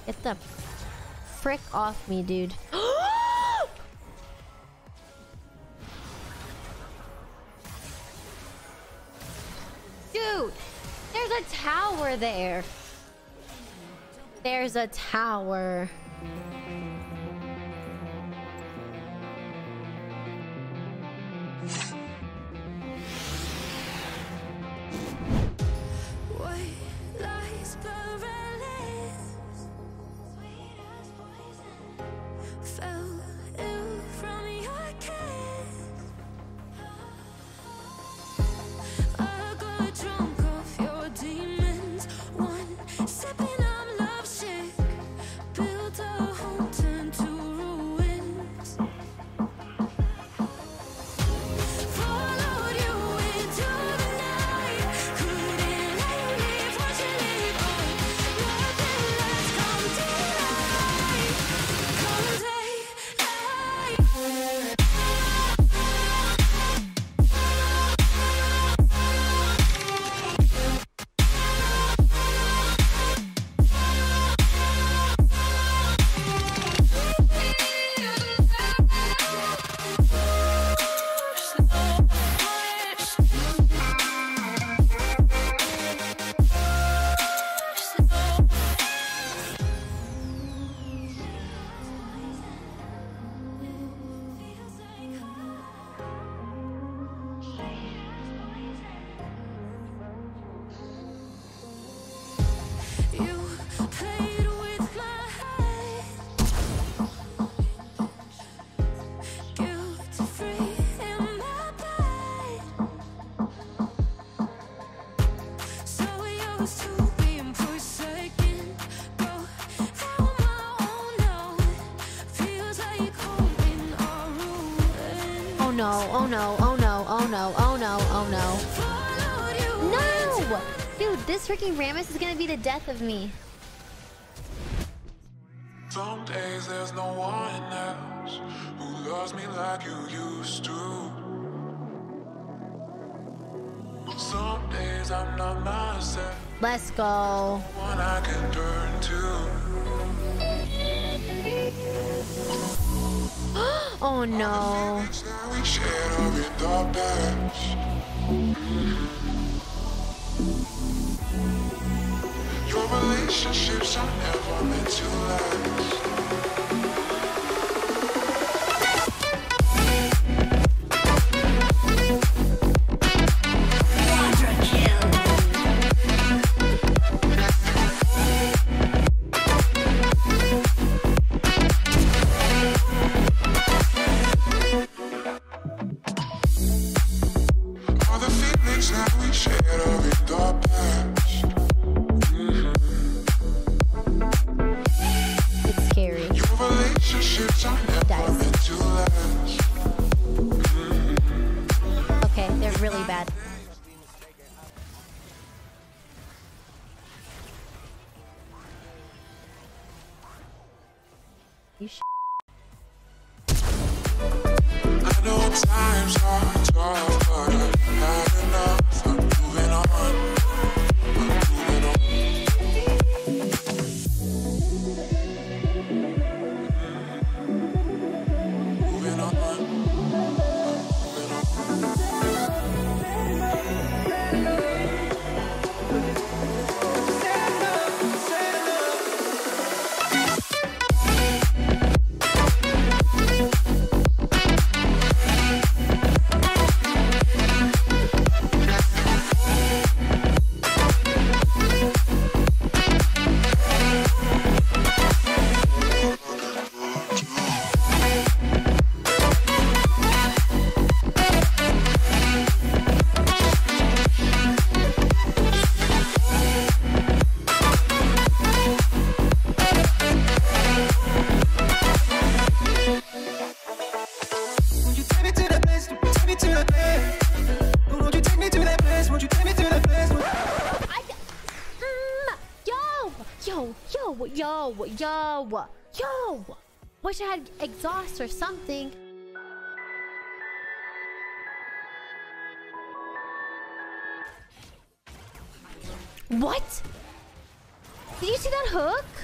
Get the frick off me, dude. Dude, there's a tower there. There's a tower. No, oh no, oh no, oh no, oh no, oh no. No! Dude, this freaking Rammus is gonna be the death of me. Some days there's no one else who loves me like you used to. Some days I'm not myself. Let's go. One I can turn to. Oh no. Your relationships are never meant to last. Okay, they're really bad. You I know times are tough, but I've had enough. I'm moving on. Yo! Wish I had exhaust or something. What? Did you see that hook?